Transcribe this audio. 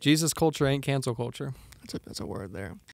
Jesus culture ain't cancel culture. That's a word there.